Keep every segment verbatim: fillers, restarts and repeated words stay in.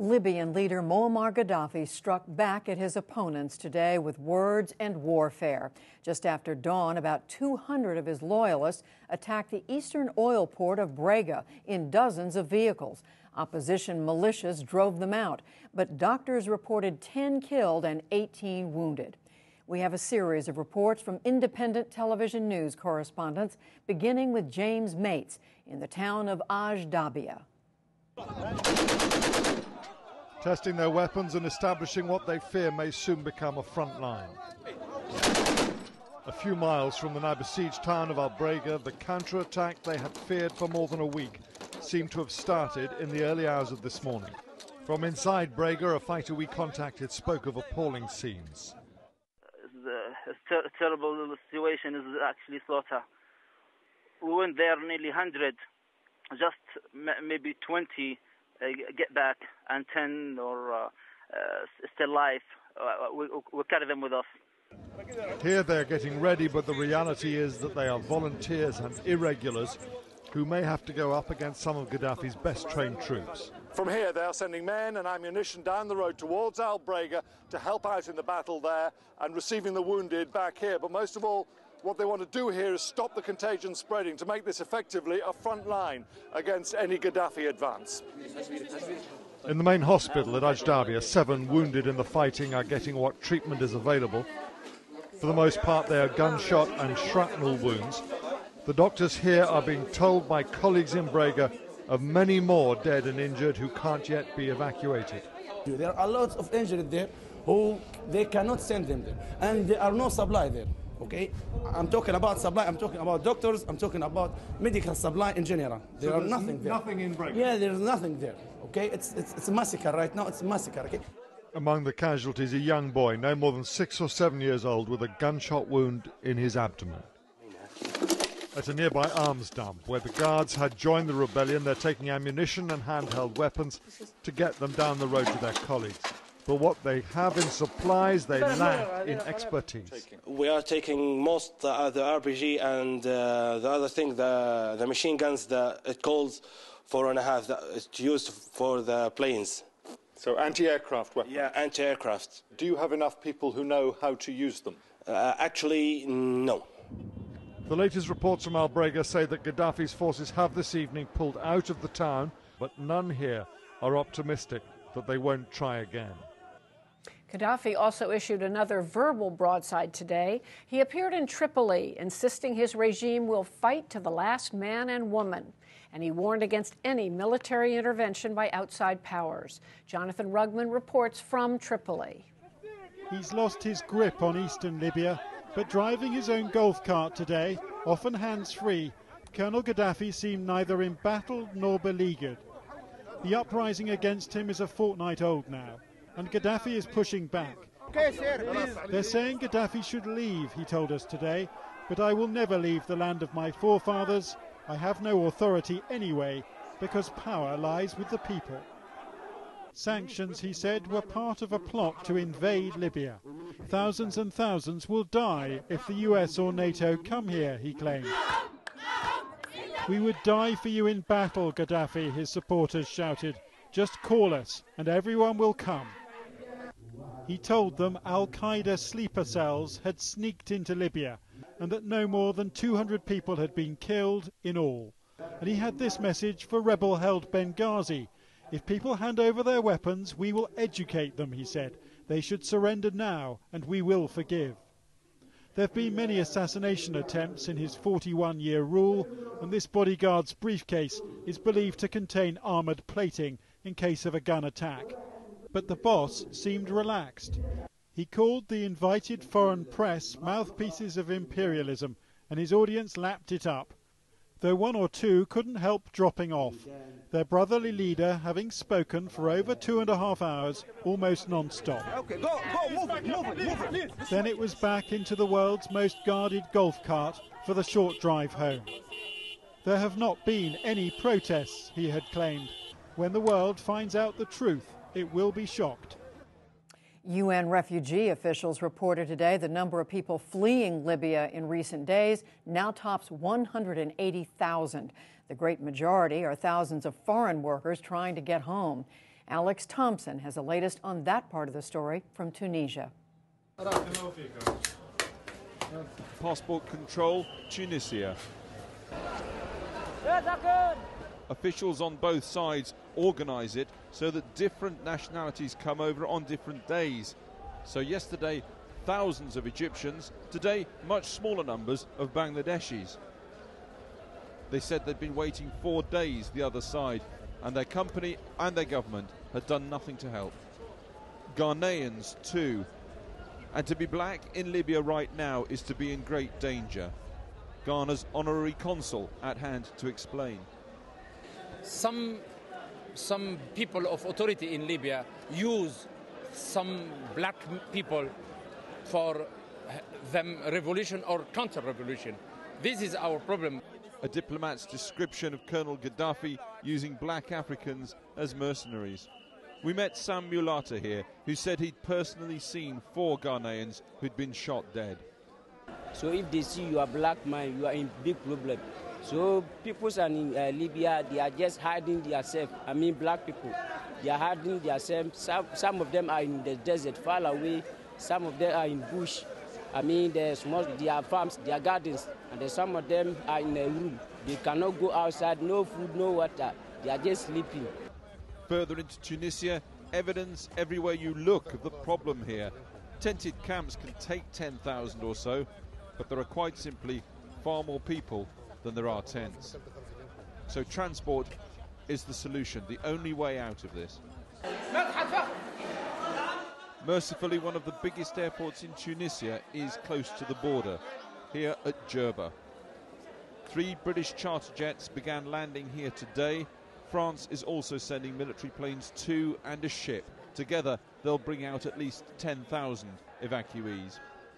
Libyan leader Moammar Gadhafi struck back at his opponents today with words and warfare. Just after dawn, about two hundred of his loyalists attacked the eastern oil port of Brega in dozens of vehicles. Opposition militias drove them out, but doctors reported ten killed and eighteen wounded. We have a series of reports from independent television news correspondents, beginning with James Mates in the town of Ajdabia. Testing their weapons and establishing what they fear may soon become a front line. A few miles from the now besieged town of Al-Brega, the counterattack they had feared for more than a week seemed to have started in the early hours of this morning. From inside Brega, a fighter we contacted spoke of appalling scenes. The ter terrible situation is actually slaughter. We went there nearly one hundred, just maybe twenty uh, get back, and ten or uh, uh, still alive. Uh, we, we carry them with us. Here they're getting ready, but the reality is that they are volunteers and irregulars who may have to go up against some of Gaddafi's best trained troops. From here, they are sending men and ammunition down the road towards Al-Brega to help out in the battle there and receiving the wounded back here. But most of all, what they want to do here is stop the contagion spreading, to make this effectively a front line against any Gaddafi advance. In the main hospital at Ajdabia, seven wounded in the fighting are getting what treatment is available. For the most part, they are gunshot and shrapnel wounds. The doctors here are being told by colleagues in Brega of many more dead and injured who can't yet be evacuated. There are lots of injured there who they cannot send them there, and there are no supply there. Okay, I'm talking about supply. I'm talking about doctors. I'm talking about medical supply in general. There so are nothing there. Nothing in Brega. Yeah, there's nothing there. Okay, it's, it's it's a massacre right now. It's a massacre. Okay. Among the casualties, a young boy, no more than six or seven years old, with a gunshot wound in his abdomen. At a nearby arms dump, where the guards had joined the rebellion, they're taking ammunition and handheld weapons to get them down the road to their colleagues. But what they have in supplies, they lack in expertise. We are taking most uh, the R P G and uh, the other thing, the, the machine guns that it calls four and a half, that it's used for the planes. So anti-aircraft weapons? Yeah, anti-aircraft. Do you have enough people who know how to use them? Uh, actually, no. The latest reports from Al-Brega say that Gaddafi's forces have this evening pulled out of the town, but none here are optimistic that they won't try again. Gadhafi also issued another verbal broadside today. He appeared in Tripoli, insisting his regime will fight to the last man and woman. And he warned against any military intervention by outside powers. Jonathan Rugman reports from Tripoli. He's lost his grip on eastern Libya, but driving his own golf cart today, often hands-free, Colonel Gadhafi seemed neither embattled nor beleaguered. The uprising against him is a fortnight old now, and Gadhafi is pushing back. They're saying Gadhafi should leave, he told us today, but I will never leave the land of my forefathers. I have no authority anyway, because power lies with the people. Sanctions, he said, were part of a plot to invade Libya. Thousands and thousands will die if the U S or NATO come here, he claimed. We would die for you in battle, Gadhafi, his supporters shouted. Just call us, and everyone will come. He told them Al-Qaeda sleeper cells had sneaked into Libya, and that no more than two hundred people had been killed in all. And he had this message for rebel-held Benghazi. If people hand over their weapons, we will educate them, he said. They should surrender now, and we will forgive. There have been many assassination attempts in his forty-one-year rule, and this bodyguard's briefcase is believed to contain armoured plating in case of a gun attack. But the boss seemed relaxed. He called the invited foreign press mouthpieces of imperialism, and his audience lapped it up, though one or two couldn't help dropping off, their brotherly leader having spoken for over two and a half hours, almost non-stop. Okay, go, go, move it, move it, move it. Then it was back into the world's most guarded golf cart for the short drive home. There have not been any protests, he had claimed. When the world finds out the truth, it will be shocked. U N refugee officials reported today the number of people fleeing Libya in recent days now tops one hundred eighty thousand. The great majority are thousands of foreign workers trying to get home. Alex Thomson has the latest on that part of the story from Tunisia. Passport control, Tunisia. Officials on both sides organise it so that different nationalities come over on different days. So yesterday, thousands of Egyptians, today much smaller numbers of Bangladeshis. They said they'd been waiting four days the other side, and their company and their government had done nothing to help. Ghanaians too. And to be black in Libya right now is to be in great danger. Ghana's honorary consul at hand to explain. Some, some people of authority in Libya use some black people for them revolution or counter-revolution. This is our problem. A diplomat's description of Colonel Gadhafi using black Africans as mercenaries. We met Sam Mulata here, who said he'd personally seen four Ghanaians who'd been shot dead. So if they see you are black man, you are in big problem. So people in uh, Libya, they are just hiding themselves. I mean black people, they are hiding themselves. Some, some of them are in the desert, far away. Some of them are in bush. I mean there's small, their farms, their gardens, and then some of them are in a room. They cannot go outside, no food, no water. They are just sleeping. Further into Tunisia, evidence everywhere you look of the problem here. Tented camps can take ten thousand or so, but there are quite simply far more people than there are tents. So transport is the solution, the only way out of this. Mercifully, one of the biggest airports in Tunisia is close to the border, here at Djerba. Three British charter jets began landing here today. France is also sending military planes too, and a ship. Together, they'll bring out at least ten thousand evacuees.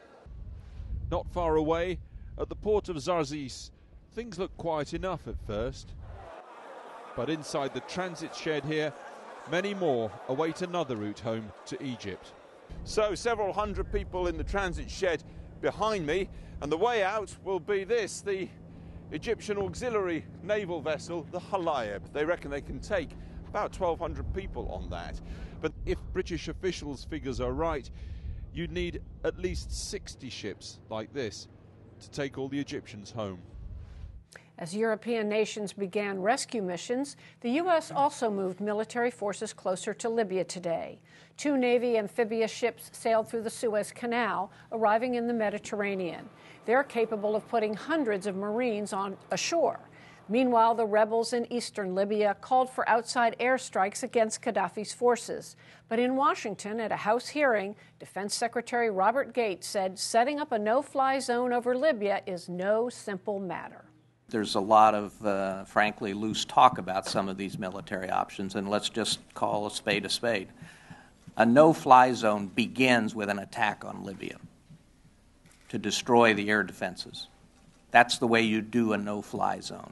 Not far away, at the port of Zarzis, things look quiet enough at first. But inside the transit shed here, many more await another route home to Egypt. So several hundred people in the transit shed behind me, and the way out will be this, the Egyptian auxiliary naval vessel, the Halayeb. They reckon they can take about twelve hundred people on that. But if British officials' figures are right, you'd need at least sixty ships like this to take all the Egyptians home. As European nations began rescue missions, the U S also moved military forces closer to Libya today. Two Navy amphibious ships sailed through the Suez Canal, arriving in the Mediterranean. They're capable of putting hundreds of Marines on ashore. Meanwhile, the rebels in eastern Libya called for outside airstrikes against Gadhafi's forces. But in Washington, at a House hearing, Defense Secretary Robert Gates said setting up a no-fly zone over Libya is no simple matter. There's a lot of, uh, frankly, loose talk about some of these military options, and let's just call a spade a spade. A no-fly zone begins with an attack on Libya to destroy the air defenses. That's the way you do a no-fly zone.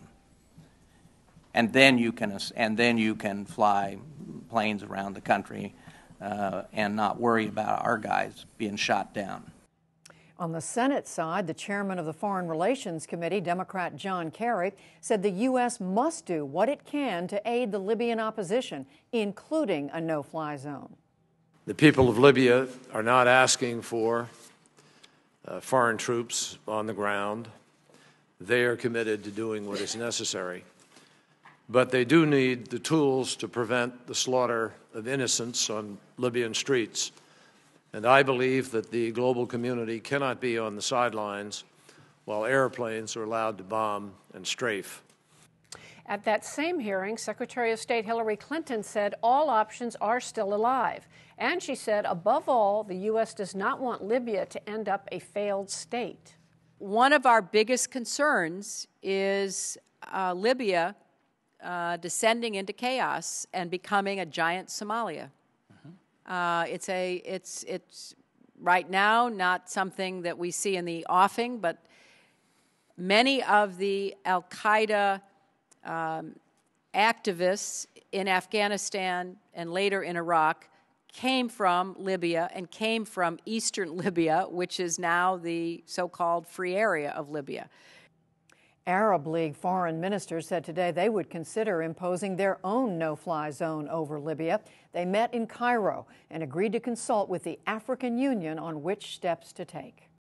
And then you can, and then you can fly planes around the country uh, and not worry about our guys being shot down. On the Senate side, the chairman of the Foreign Relations Committee, Democrat John Kerry, said the U S must do what it can to aid the Libyan opposition, including a no-fly zone. The people of Libya are not asking for uh, foreign troops on the ground. They are committed to doing what is necessary. But they do need the tools to prevent the slaughter of innocents on Libyan streets. And I believe that the global community cannot be on the sidelines while airplanes are allowed to bomb and strafe. At that same hearing, Secretary of State Hillary Clinton said all options are still alive. And she said, above all, the U S does not want Libya to end up a failed state. One of our biggest concerns is uh, Libya uh, descending into chaos and becoming a giant Somalia. Uh, it's a, it's, it's right now not something that we see in the offing, but many of the al-Qaeda um, activists in Afghanistan and later in Iraq came from Libya and came from eastern Libya, which is now the so-called free area of Libya. Arab League foreign ministers said today they would consider imposing their own no-fly zone over Libya. They met in Cairo and agreed to consult with the African Union on which steps to take.